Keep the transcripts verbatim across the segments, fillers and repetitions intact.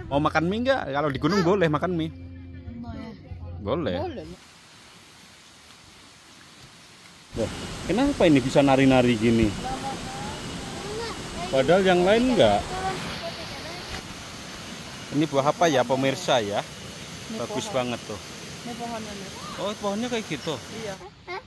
Mau makan mie nggak? Kalau di gunung boleh makan mie. Boleh. Boleh. Loh, kenapa ini bisa nari-nari gini? Padahal yang lain enggak. Ini buah apa ya pemirsa ya? Ini Bagus pohon. banget tuh. Ini pohonnya nih. Oh, pohonnya kayak gitu. Iya.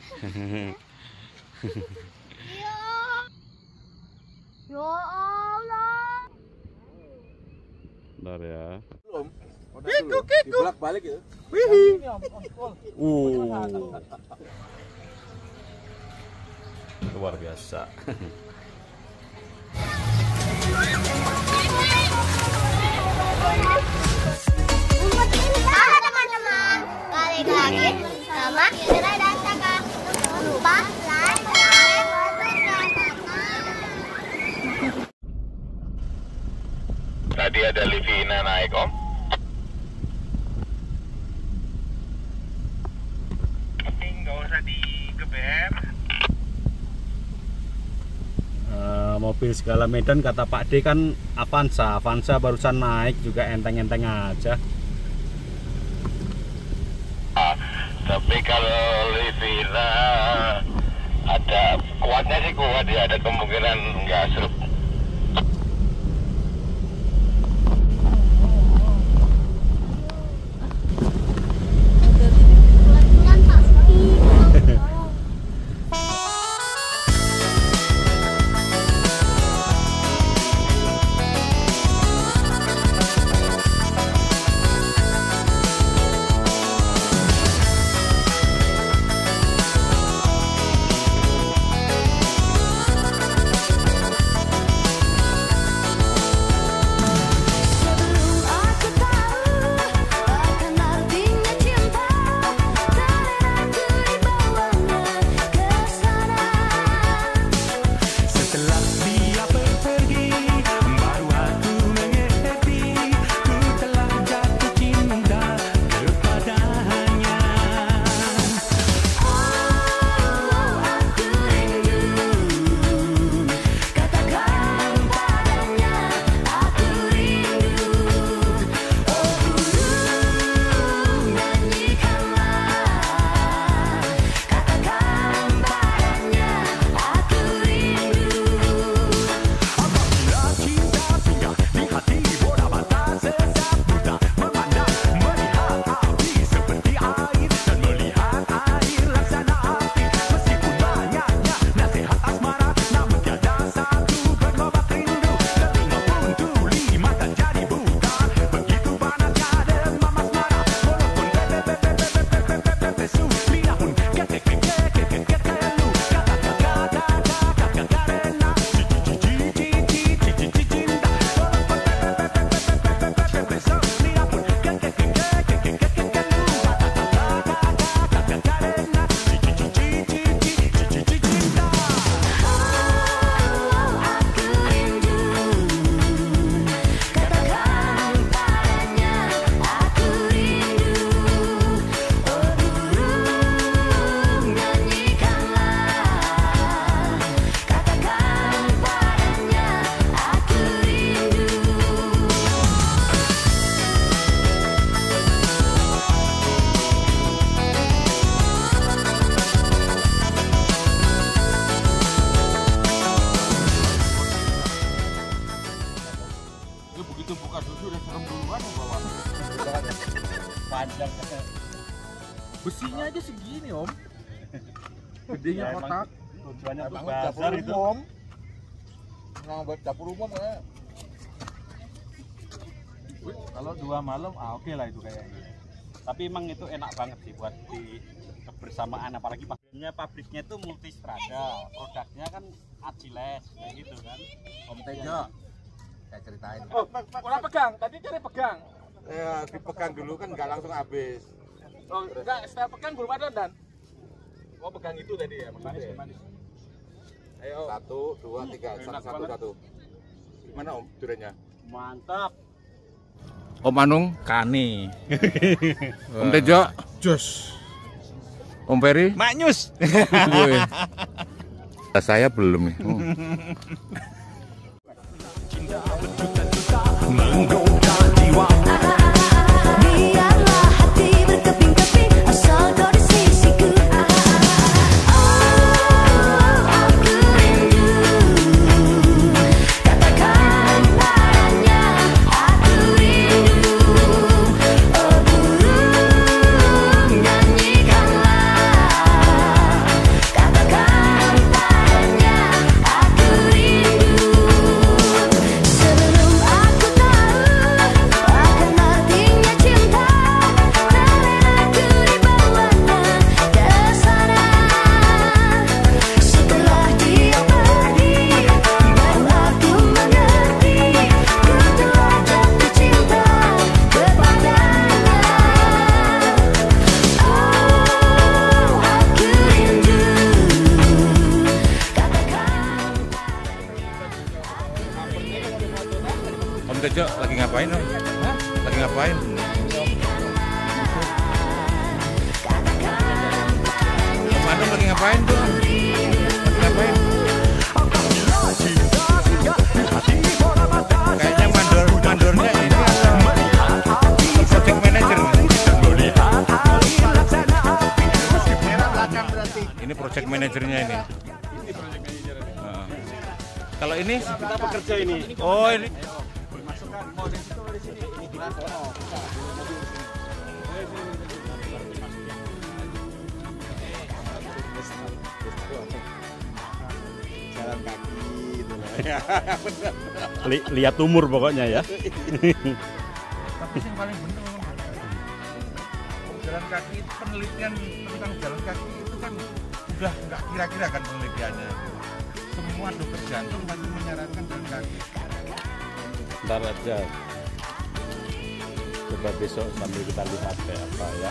Ya Allah. Bentar ya. Belum. Kiku, kiku. Dibolak balik gitu. Wih. Ini om, om, om. Uh. Luar biasa. Halo teman-teman, balik lagi sama Indra dan Saka. Jangan lupa like, share, dan subscribe. Tadi ada Livina naik om. Nggak usah digeber. Uh, mobil segala Medan kata Pak D kan Avanza. Avanza barusan naik juga enteng-enteng aja. Tapi kalau Livina ada kuatnya sih kuat ya, ada kemungkinan nggak seru. Panjang. Besinya aja segini om. Gedenya Ya, kotak. Tujuannya tuh Emang bazar dapur itu. umum. Nggak buat dapur umum ya. Kalau dua malam, ah oke lah itu kayaknya. Tapi emang itu enak banget sih buat di kebersamaan, apalagi pabriknya pabriknya itu multistrada, produknya kan Aciles kayak gitu kan. Om Tejo, saya ceritain. Oh, kurang pegang. Tadi cari pegang. Ya dipegang dulu kan nggak langsung habis. Oh, enggak, setelah pegang belum ada dan. Oh, pegang itu tadi ya, manis, manis. Ayo. Satu, dua, tiga, Enak satu, banget. satu. Gimana om duriannya? Mantap. Om Anung, Kani. Om Tejo, Jos. Om Peri, Maknyus. gue. Saya belum nih. Oh. Menggoda jiwa Dok, lagi ngapain, Dok? Hah? Lagi ngapain? Om Andong lagi ngapain, Dok? Lagi ngapain? Kayaknya mandor mandornya ini atau project manager. Ini project manajernya ini. Uh. Kalau ini Kita pekerja ini. oh ini Masukkan mau di situ di sini ini di sono. Jalan kaki gitu loh. Li lihat umur pokoknya ya. tapi yang paling benar jalan kaki, penelitian tentang jalan kaki itu kan udah nggak kira-kira kan penelitiannya. Semua dokter jantung masih menyarankan jalan kaki. Ntar aja. Coba besok sambil kita lihat kayak apa ya.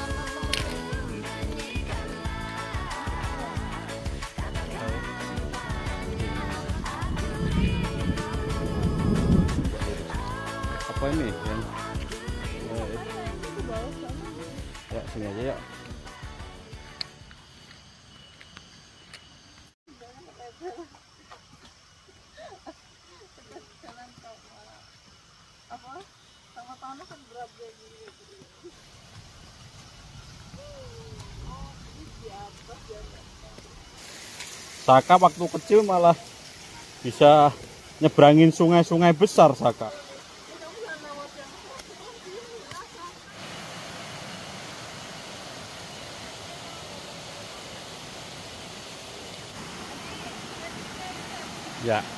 Apa ini yang eh, ya sini aja ya. Saka waktu kecil malah bisa nyebrangin sungai-sungai besar Saka. Ya.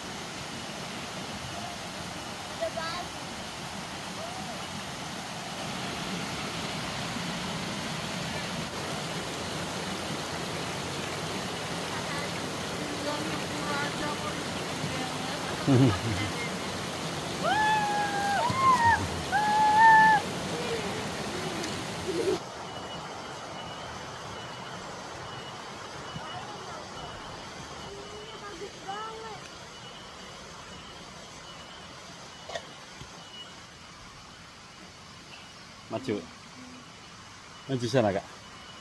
Maju. Maju sana, Kak.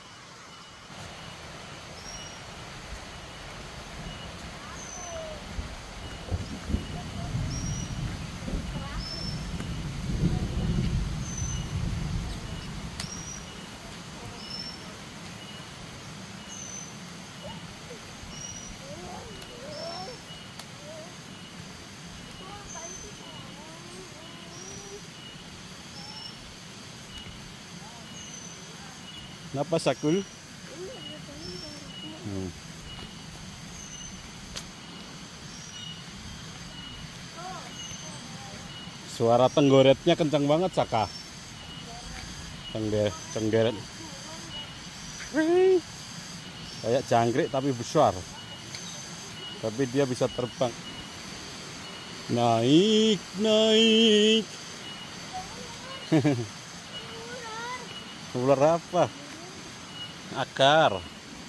Kenapa Sakul? Hmm. Suara tenggoretnya kencang banget Saka. Tengger, tenggeret. Kayak jangkrik tapi besar. Tapi dia bisa terbang. Naik, naik. Ular apa? Akar.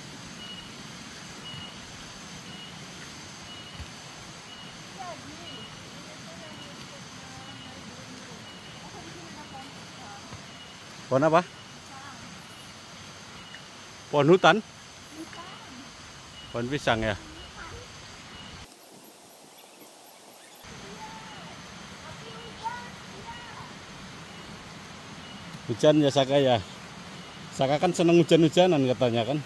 Pohon apa? Pohon hutan? Pohon pisang ya? Hujan ya Saka ya? Saka kan seneng hujan-hujanan katanya kan?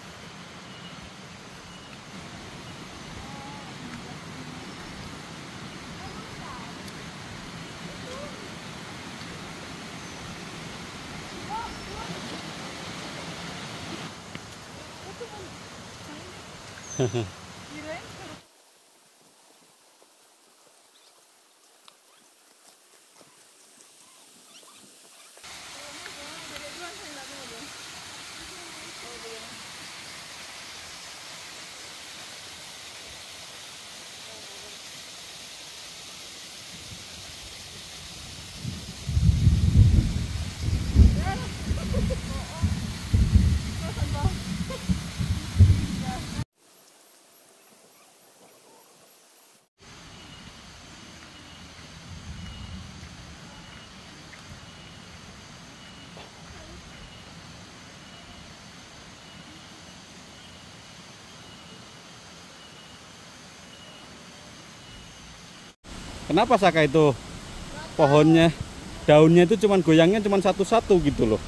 Kenapa Saka itu pohonnya, daunnya itu cuman goyangnya cuman satu-satu gitu loh.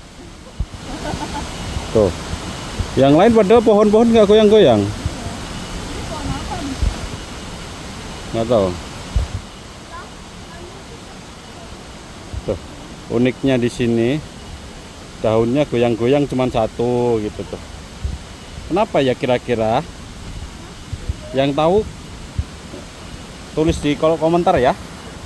Tuh. Yang lain padahal pohon-pohon nggak goyang-goyang. Nggak tahu. Tuh, uniknya di sini daunnya goyang-goyang cuman satu gitu tuh. Kenapa ya kira-kira? Yang tahu tulis di kolom komentar ya.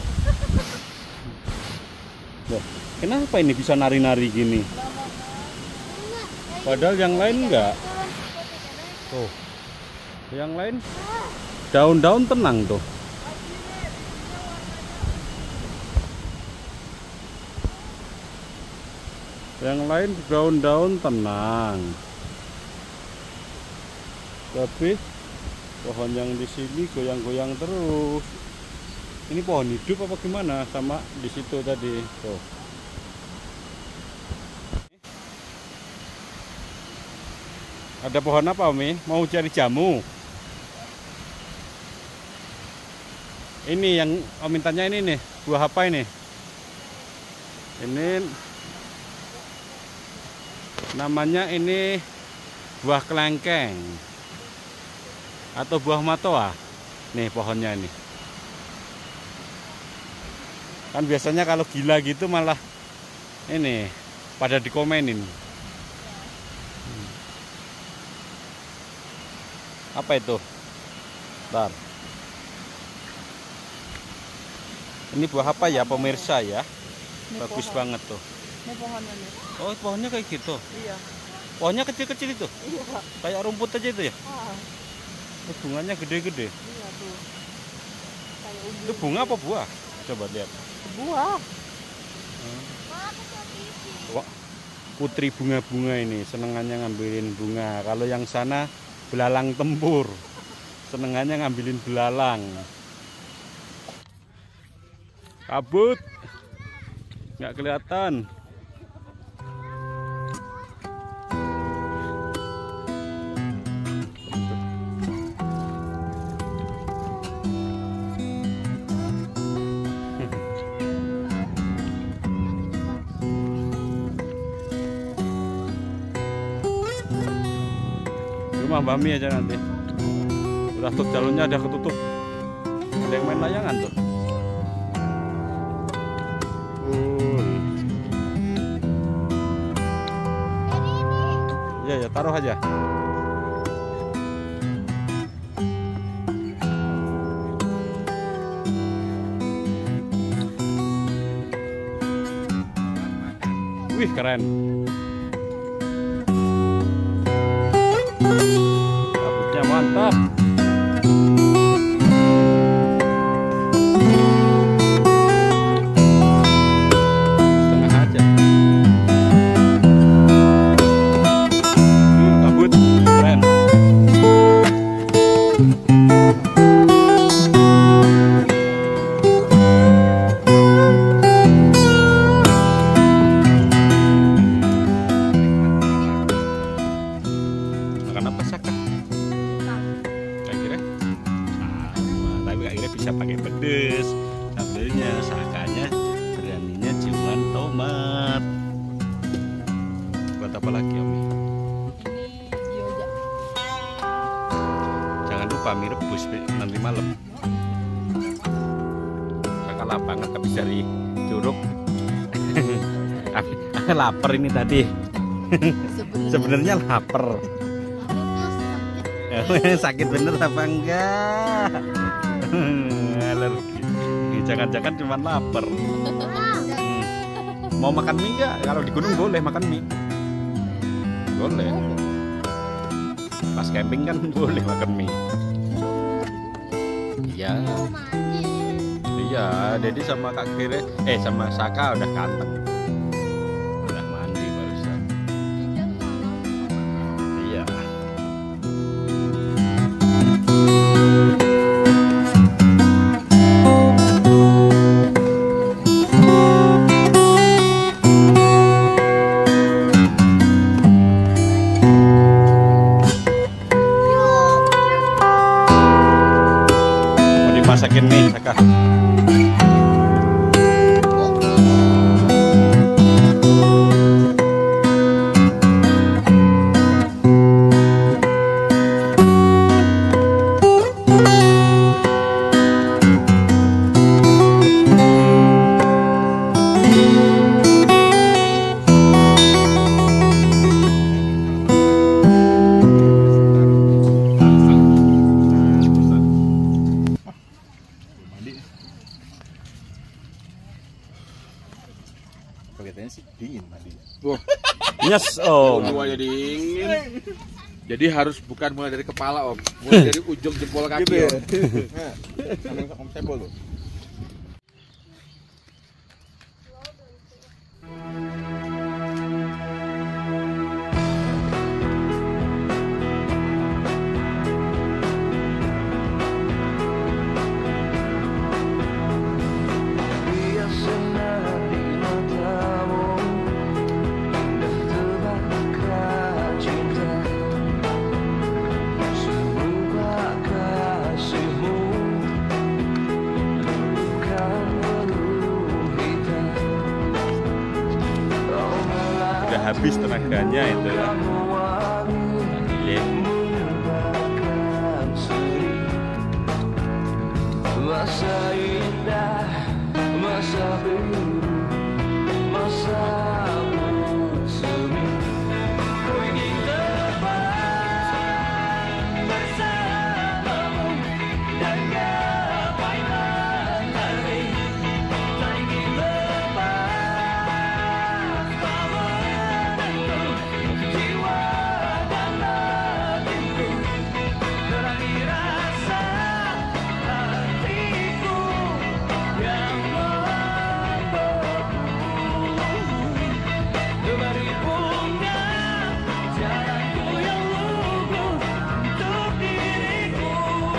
Loh, kenapa ini bisa nari-nari gini? Padahal yang lain enggak. Tuh. Yang lain daun-daun tenang tuh. Yang lain daun-daun tenang. Tapi pohon yang di sini goyang-goyang terus. Ini pohon hidup apa gimana sama di situ tadi? Tuh. Ada pohon apa, Umi? Mau cari jamu? Ini yang Om mintanya ini nih, buah apa ini? Ini namanya ini buah kelengkeng atau buah matoa. Nih pohonnya ini. Kan biasanya kalau gila gitu malah ini pada dikomenin. Apa itu? Bentar. Ini buah apa ya pemirsa ya? Ini Bagus pohon. banget tuh. Ini pohonnya nih. Oh, pohonnya kayak gitu. Iya. Pohonnya kecil-kecil itu. Iya. Kayak rumput aja itu ya. Ah, Oh, bunganya gede-gede. iya tuh. Kayak ubi. Itu bunga apa buah? Coba lihat. Buah. Wah, putri bunga-bunga ini senengannya ngambilin bunga. Kalau yang sana belalang tempur, senengannya ngambilin belalang. Kabut, nggak kelihatan. Rumah Mbak Mi aja nanti. Udah tuh jalurnya ada ketutup. Ada yang main layangan tuh. Uh. Ya ya taruh aja. Wih keren. Kabutnya mantap. Setengah aja. Uh, kabut keren. Makan apa Saka? Kak Kira? Sama, tapi Kak Kira bisa pakai pedes. Sambelnya, Sakanya beraninya cuman tomat. Buat apa lagi Om? Ini dioja. Jangan lupa mie rebus Be, nanti malam. Kakak lapangan habis dari curug. Lapar ini tadi. Sebenarnya lapar. Sakit bener apa enggak? Alergi. Jangan-jangan cuma lapar. Hmm. Mau makan mie enggak? Kalau di gunung boleh makan mie. Boleh. Pas camping kan boleh makan mie. Iya. Iya, Dedi sama Kak Kire, eh sama Saka udah ganteng. Udah mandi barusan. Iya. Mau dimasakin mie, Saka. katanya sih dingin mandi. Wah, Nyes om. semuanya dingin. Jadi harus bukan mulai dari kepala om, mulai dari ujung jempol kaki Gitu ya? om. Nah, sambil om sampel tuh. Udah habis tenaganya itu. Iya. Masa indah, masa biru, masa bersemi. Ku ingin terbang bersamamu dan gapai matahari. Tak ingin lepas menentu jiwa dan hatiku. Terangi rasa hatiku yang membeku. Kembali punya jalanku yang lugu untuk diriku.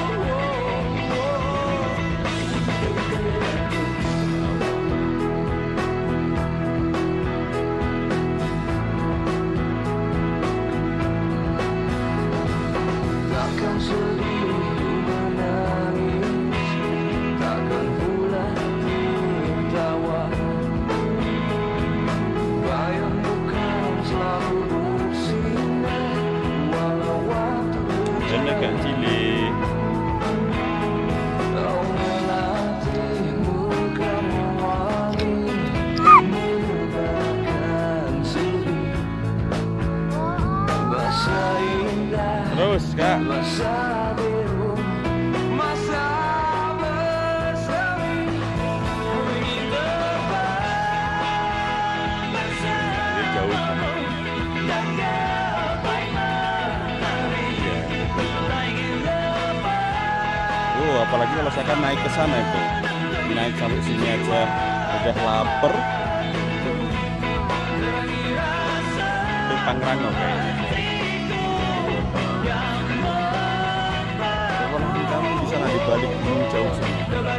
Takkan sedih menangis, takkan pula tertawa. Bayang bukan selalu bersinar, walau waktu Dan agak cilik. kau melatihmu kamu wangi, melupakan sedih. Masa indah, Terus kak. masa biru, masa bersemi. Ku ingin terbang Ini jauh sama. dan gapai matahari. Tak ingin lepas. Oh, apalagi kalau saya kan naik ke sana itu. Naik sampai sini aja udah lapar. Itu Pangrango kayaknya. Kalau nanti kamu bisa di balik gunung jauh sini.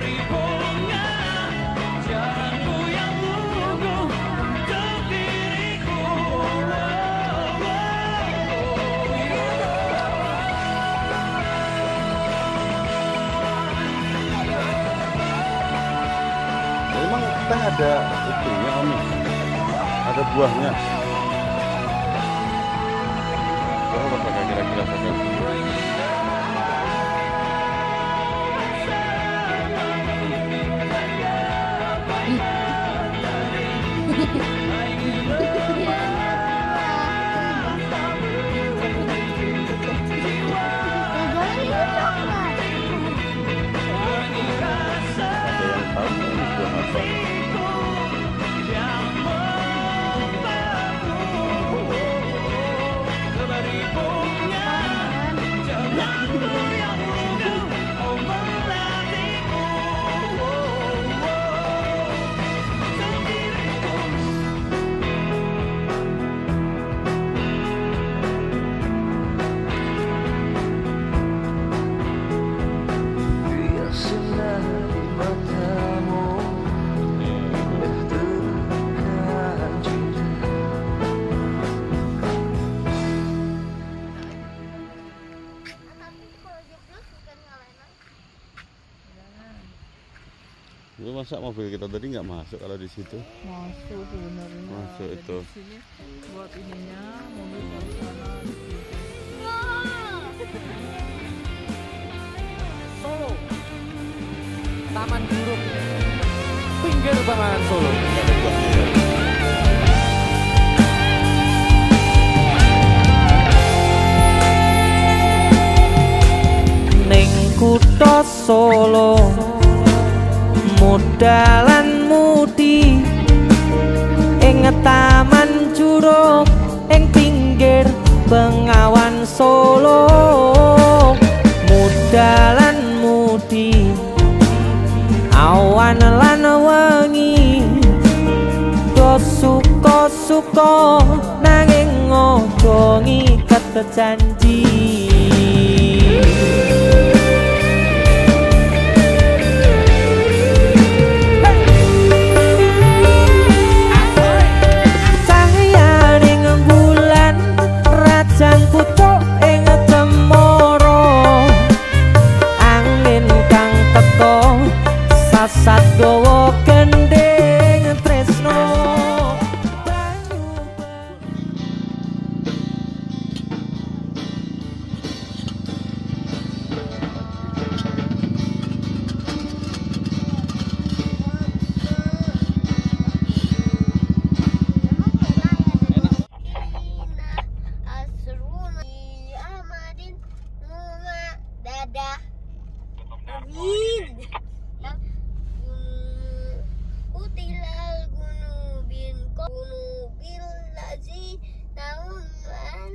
Jalanku yang lugu untuk diriku. Memang kita ada itunya om, ada buahnya. Oh, apakah kira-kira pakai? Ada yang tahu ini buah apa? Dia sinar di matamu, terbuka cinta. Lu masa mobil kita tadi nggak masuk kalau di situ? Masuk sebenarnya. Masuk Ada itu. di sini buat ininya mobil dari sana. Solo, Taman Gurun, pinggir banget Solo. Ning kutha Solo modalan mudi ing taman curug ing pinggir Bengawan Solo. Mudalan mudi awan lan wengi, do suka-suka nanging ojo ngiket janji. Cahyaning bulan rajang pucuk ing cemara, angin kang teka sasat gawa gendeng tresno. Dadah. Utilal gunubin kunubil lazi tahun an.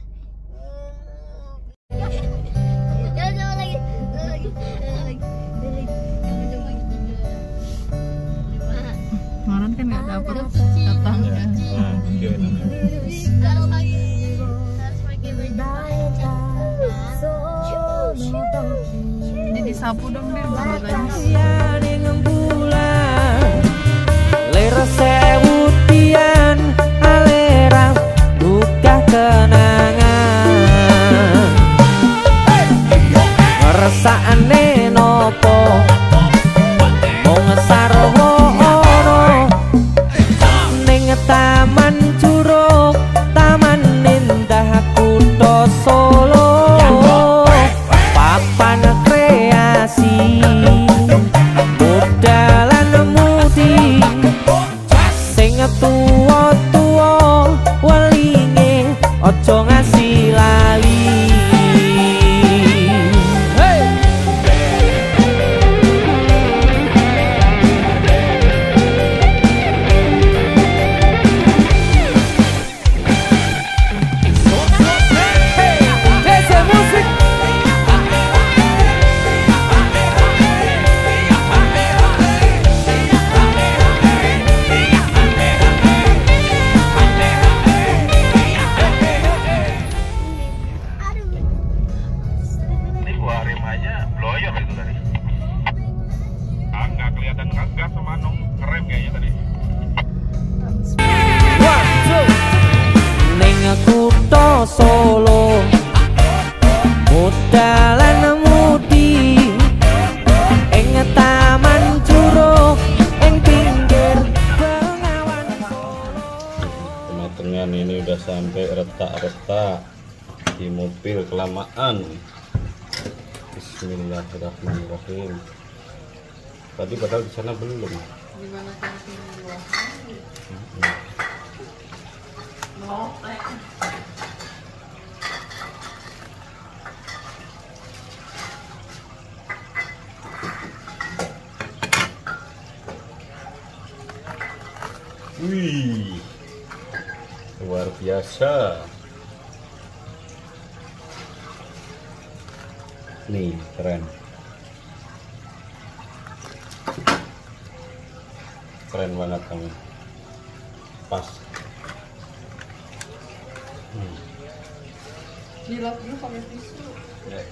Jangan jangan lagi lagi lagi Kemarin kan nggak dapet datang ya. harus pakai harus pakai baju. Ini disapu dong deh badannya. Cahyaning bulan ler sewu tian alerang duka kenangan. Ngersakane nopo mung sarwa ono ning taman curug, taman indah kutha Solo. Papan kreasi mudalan mudi sing tuwa-tuwa welinge aja ngasih lali. Hey! Ese musik Ini gua rem aja bloyor itu tadi. Ah, nggak kelihatan ngegas sama nong ngerem kayaknya tadi. one two ning kutha Solo, mudalan mudi ing taman curug ing pinggir Bengawan Solo. Kematangan ini udah sampai retak-retak di mobil kelamaan. Bismillahirrahmanirrahim. Tadi padahal di sana belum. Gimana kan Wih, luar biasa. Nih, keren. Keren banget kamu. Pas. Hmm. dilap dulu pakai tisu. Ya.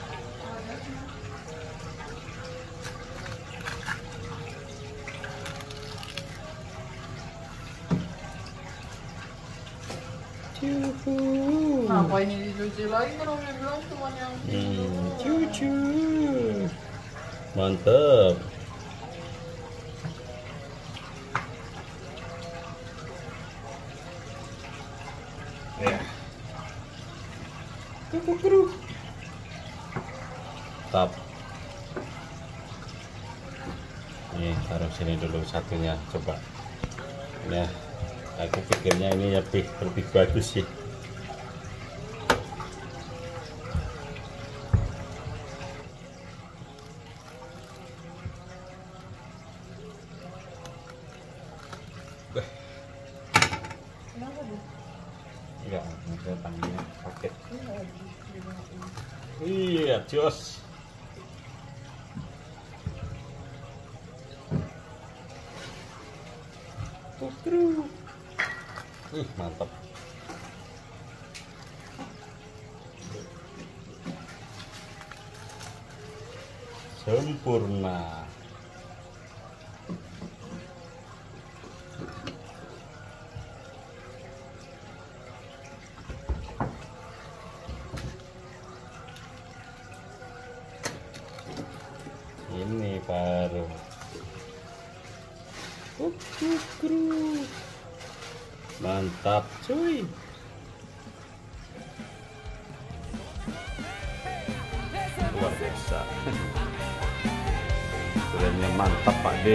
Kenapa ini dicuci lagi? Kan udah bilang cuma yang Hmm, cucu. Mantap. Ya. Tap. Nih, taruh sini dulu satunya, coba. Nah, aku pikirnya ini lebih lebih bagus sih. Kenapa tuh? Enggak, maksudnya tangannya sakit. Iya, jos. Tukru. Ih, mantap. Sempurna. Ini baru Kukru. Mantap cuy. Luar biasa. Duriannya mantap Pak D.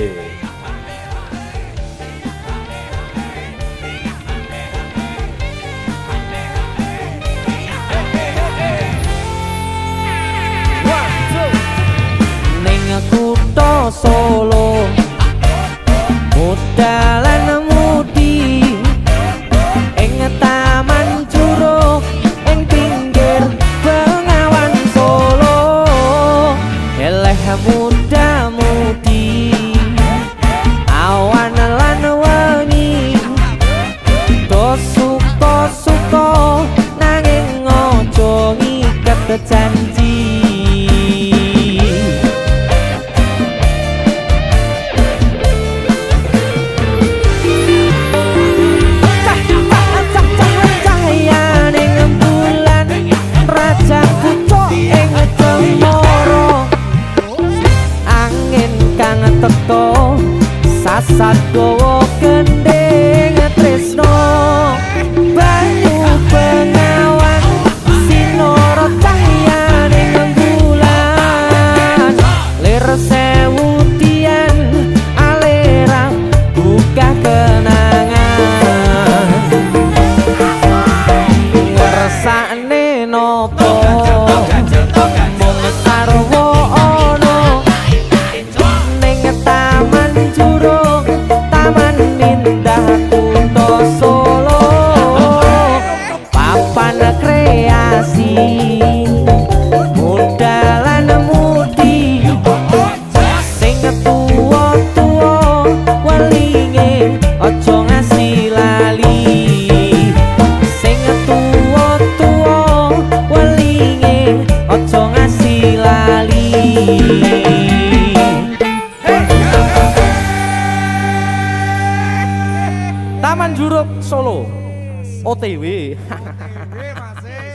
Kutha Solo mudalan mudi ing taman curug ing pinggir Bengawan Solo eleh muda mudi awan lan wengi do suka-suka nanging ojo ngiket janji. Teko sasat gowo gendeng tresno banyu Bengawan sinoro cahyane rembulan lir sewu tian alera buka kenangan ngersakne nopo mung sarwa taman curug taman indah Kutha Solo papan kreasi mudalan mudi sing tuwa-tuwa welinge aja ngasih lali sing tuwa-tuwa welinge aja ngasih lali. Taman Curug Solo O T W.